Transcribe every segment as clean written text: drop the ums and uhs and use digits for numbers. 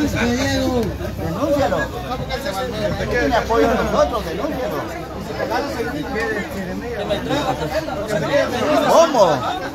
Denúncialo. No tiene apoyo a nosotros, denúncialo. ¿Cómo?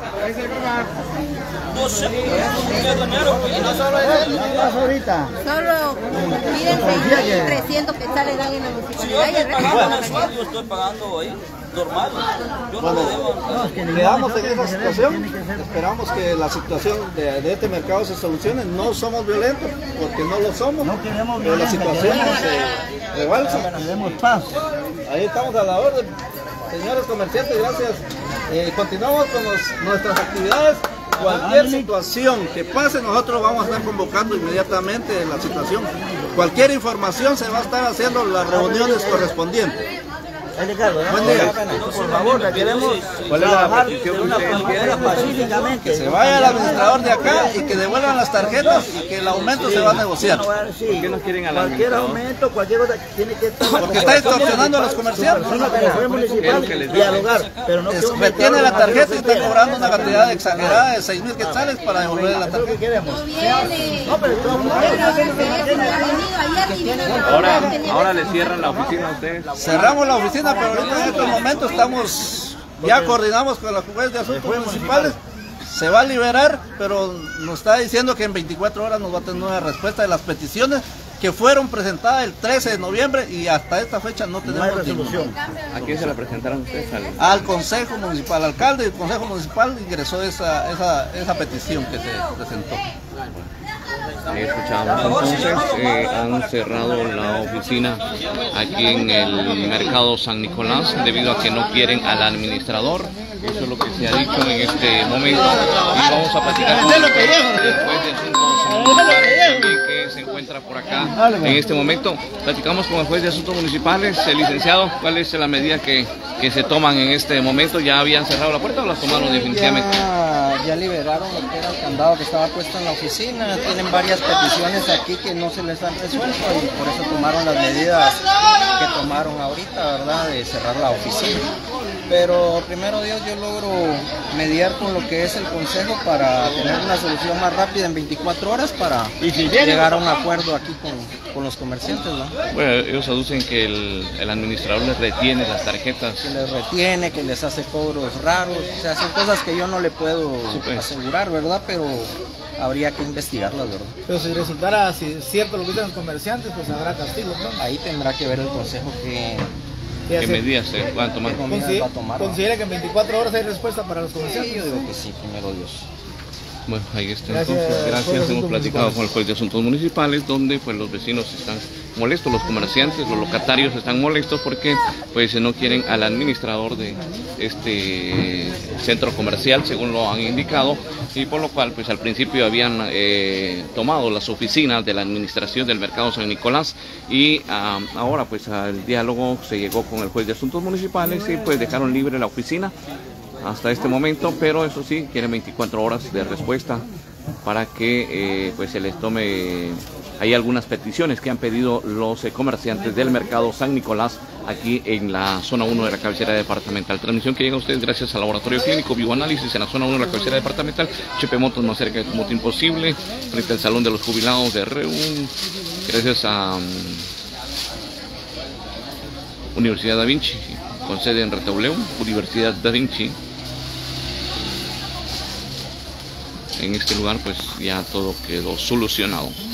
No sé, y no solo ¿Qué pasa ahorita? Solo piden 6.300 que salen en la municipalidad. yo estoy pagando ahí, normal. Yo no le debo. Quedamos en esa situación, esperamos que la situación de este mercado se solucione. No somos violentos, porque no lo somos, No queremos pero la violencia, situación se rebalsa. queremos paz. Ahí estamos a la orden, señores comerciantes, gracias. Continuamos con nuestras actividades. Cualquier situación que pase, nosotros vamos a estar convocando inmediatamente la situación. Cualquier información se va a estar haciendo las reuniones correspondientes. Buen día. Por favor, la queremos trabajar de una manera pacíficamente. Que se vaya el administrador de acá y que devuelvan las tarjetas y que el aumento se va a negociar. ¿Por qué no quieren al cualquier aumento, cualquier cosa tiene que estar. Porque está extorsionando a los comerciantes. Fue municipal dialogar, pero no Retiene la tarjeta y está cobrando una cantidad exagerada de 6.000 quetzales para devolverle la tarjeta. queremos. No pero Ahora le cierran la oficina a ustedes. Cerramos la oficina, pero ahorita en estos momentos ya coordinamos con la juez de asuntos municipales. Se va a liberar, pero nos está diciendo que en 24 horas nos va a tener una respuesta de las peticiones que fueron presentadas el 13 de noviembre y hasta esta fecha no tenemos resolución. ¿A quién se la presentaron ustedes? Al Consejo Municipal, al alcalde del Consejo Municipal ingresó esa petición que se presentó. Ahí escuchábamos entonces, han cerrado la oficina aquí en el mercado San Nicolás debido a que no quieren al administrador. Eso es lo que se ha dicho en este momento. Y vamos a platicar con el juez de asuntos municipales que se encuentra por acá en este momento. Platicamos con el juez de asuntos municipales, el licenciado. ¿Cuál es la medida que se toman en este momento? ¿Ya habían cerrado la puerta o las tomaron definitivamente? Ya liberaron lo que era el candado que estaba puesto en la oficina. Tienen varias peticiones aquí que no se les han resuelto y por eso tomaron las medidas que tomaron ahorita, ¿verdad? De cerrar la oficina. Pero primero Dios, yo logro mediar con lo que es el consejo para tener una solución más rápida en 24 horas para llegar a un acuerdo aquí con los comerciantes, ¿no? Bueno, ellos aducen que el administrador les retiene las tarjetas. Que les retiene, que les hace cobros raros, o sea, son cosas que yo no le puedo asegurar, ¿verdad? Pero habría que investigarlas, ¿verdad? Pero si resultara cierto lo que dicen los comerciantes, pues habrá castigo, ¿no? Ahí tendrá que ver el consejo ¿Qué medidas se van a tomar? ¿Considera que en 24 horas hay respuesta para los comerciantes? Sí, yo digo que sí, primero Dios. Bueno, ahí está entonces, gracias. Hemos platicado con el juez de asuntos municipales, donde pues los vecinos están molestos, los comerciantes, los locatarios están molestos porque pues no quieren al administrador de este centro comercial, según lo han indicado, y por lo cual pues al principio habían tomado las oficinas de la administración del mercado San Nicolás y ahora pues al diálogo se llegó con el juez de asuntos municipales y pues dejaron libre la oficina hasta este momento, pero eso sí, quieren 24 horas de respuesta para que pues se les tome. Hay algunas peticiones que han pedido los comerciantes del mercado San Nicolás aquí en la zona 1 de la cabecera departamental. Transmisión que llega a ustedes gracias al Laboratorio Clínico Bioanálisis en la zona 1 de la cabecera departamental. HP Motos más cerca de tu moto imposible, frente al Salón de los Jubilados de Reun, gracias a Universidad Da Vinci, con sede en Retauleu, Universidad Da Vinci. En este lugar pues ya todo quedó solucionado.